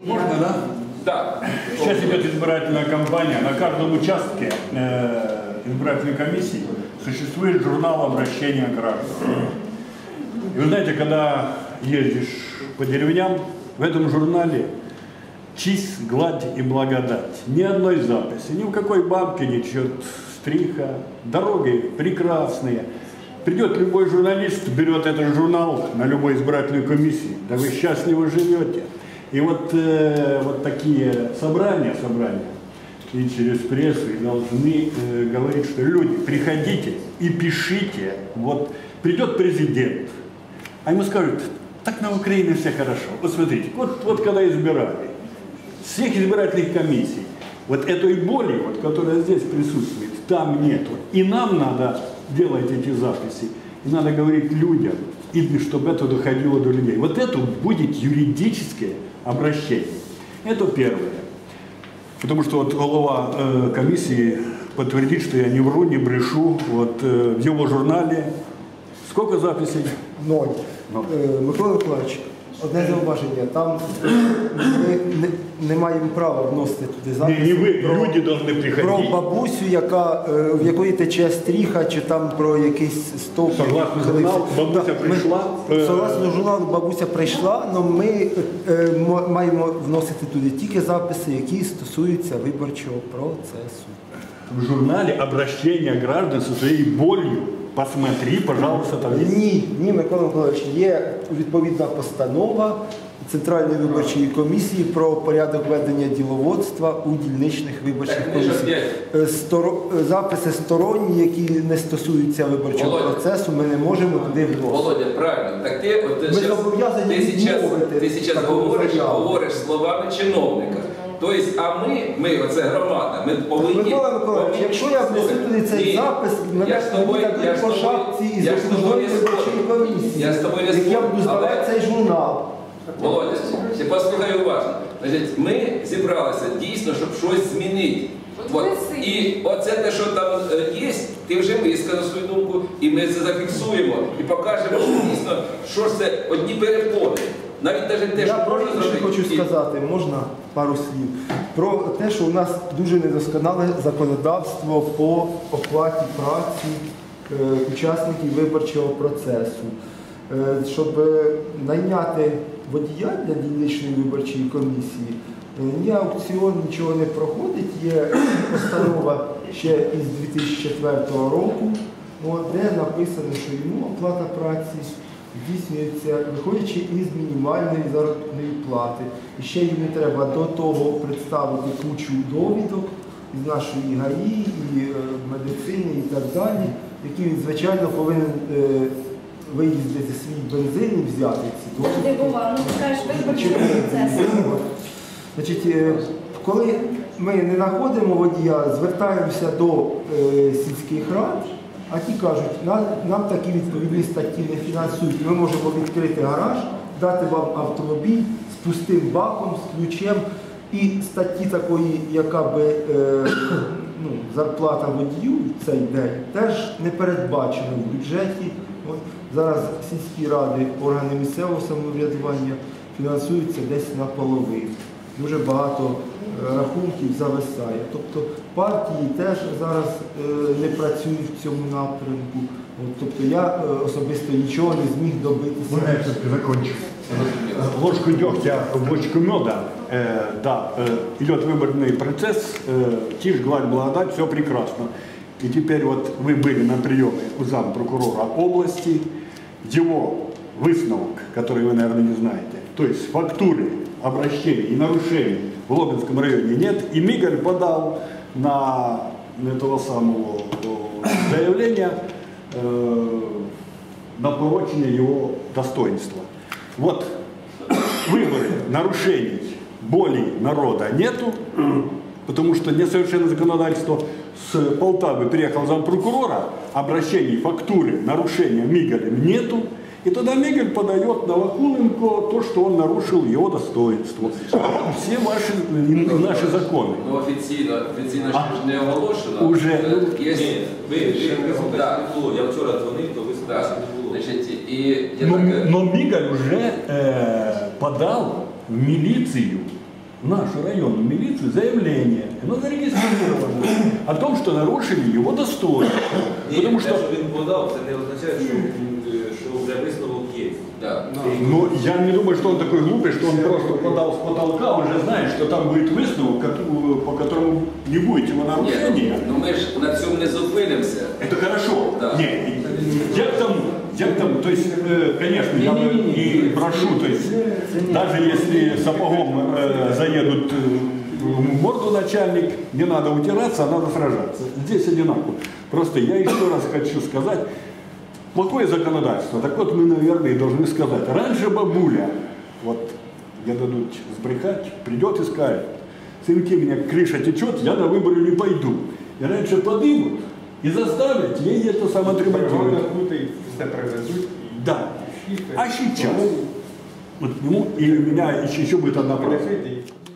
Можно, да? Да. Сейчас идет избирательная кампания. На каждом участке избирательной комиссии существует журнал обращения граждан. И вы знаете, когда ездишь по деревням, в этом журнале честь, гладь и благодать. Ни одной записи, ни в какой бабке не чет стриха. Дороги прекрасные. Придет любой журналист, берет этот журнал на любой избирательной комиссии. Да вы счастливо живете. И вот такие собрания, и через прессу и должны говорить, что люди, приходите и пишите. Вот придет президент, а ему скажут, так на Украине все хорошо. Вот смотрите, вот когда избирали, всех избирательных комиссий, вот этой боли, вот, которая здесь присутствует, там нету. И нам надо делать эти записи, и надо говорить людям, и чтобы это доходило до людей. Вот это будет юридическое обращение. Это первое. Потому что вот голова комиссии подтвердит, что я не вру, не брешу. Вот в его журнале сколько записей? 0. Микола Миколаївич, одне зауваження. Там ми не маємо права вносити туди записи. Не ви, люди повинні приходити. Про бабусю, в якої тече стріха, чи там про якийсь стовп. Согласно журналу, бабуся прийшла. Согласно журналу, бабуся прийшла, але ми маємо вносити туди тільки записи, які стосуються виборчого процесу. В журнале обращение граждан со своей болью. Посмотри, пожалуйста, там есть. Ні, Микола Миколаївич, є відповідна постанова Центральної виборчої комісії про порядок ведення діловодства у дільничних виборчих комісіях. Записи сторонні, які не стосуються виборчого процесу, ми не можемо туди вносити. Володя, правильно. Так ти зараз говориш словами чиновника. Тобто, а ми, оце громада, ми повинні... Микола Миколаївич, якщо я внесу туди цей запис, мене дадуть по шапці із окружної виборчої комісії, як я буду здавати цей журнал. Володя, послухай уважно. Значить, ми зібралися дійсно, щоб щось змінити. І оце те, що там є, ти вже висказав свою думку, і ми це зафіксуємо, і покажемо, що дійсно, що ж це одні перепони. Я про інше хочу сказати, можна пару слів, про те, що у нас дуже недосконале законодавство по оплаті праці учасників виборчого процесу. Щоб найняти водія для дільничної виборчої комісії, ні аукціон, нічого не проходить, є постанова ще із 2004 року, де написано, що йому оплата праці здійснюється, виходячи із мінімальної заробітної плати. І ще їм не треба до того представити кучу довідок із нашої ГАІ, і медицини і так далі, які він, звичайно, повинен виїздити свій бензин і взяти ці Значить, коли ми не знаходимо водія, звертаємося до сільських рад, а ті кажуть, нам такі відповідні статті не фінансують. Ми можемо відкрити гараж, дати вам автомобіль з пустим баком, з ключем. І статті такої, яка би зарплата водію в цей день, теж не передбачена в бюджеті. Зараз сільські ради, органи місцевого самоврядування фінансуються десь наполовину. Дуже багато рахунків зависає. Тобто партії теж зараз не працюють в цьому напрямку. Тобто я особисто нічого не зміг добитися. Можно я все-таки закончу? Ложку дегтя в бочку меда. Да, идет выборный процесс, тишь, гладь, благодать, все прекрасно. И теперь вот вы были на приеме у зампрокурора области, его высновок, который вы, наверное, не знаете, то есть фактуры обращений и нарушений в Лобинском районе нет, и Мигаль подал на этого самого заявления на порочение его достоинства. Вот выборы, нарушений, боли народа нету, потому что несовершенное законодательство. С Полтавы приехал зампрокурора, обращений, фактуры, нарушения Мигалем нету, и тогда Мигаль подает на Вакуленко то, что он нарушил его достоинство. Все наши законы. Ну, офіційно ж не оголошено. Уже. Я вчора дзвонив, то ви сказали, не було. Но Мигаль уже подал в милицию в нашу районную милицию заявление, оно зарегистрировано, о том, что нарушили его достоинство. Ні, Потому те, что, що він подав, це не означає, що вже висновок є. Да. ну, я не думаю, что он такой глупый, что он просто подал с потолка, уже знает, что там будет выставок, по которому не будет его Ні, нарушения. ну ми ж на цьому не зупинимося. Это хорошо. Да. Не, я к тому, то есть, конечно, я не прошу, то есть, даже если сапогом заедут в морду начальник, не надо утираться, а надо сражаться. Здесь одинаково. Просто я еще раз хочу сказать, плохое законодательство. Так вот мы, наверное, и должны сказать. Раньше бабуля, вот, мне дадут сбрехать, придет и скажет, сынки, у меня крыша течет, я на выборы не пойду. И раньше подымут и заставят ей это самоотремонтировать. Все привезуть. Да. А сейчас? Вот, ну, и у меня еще будет одна просьба.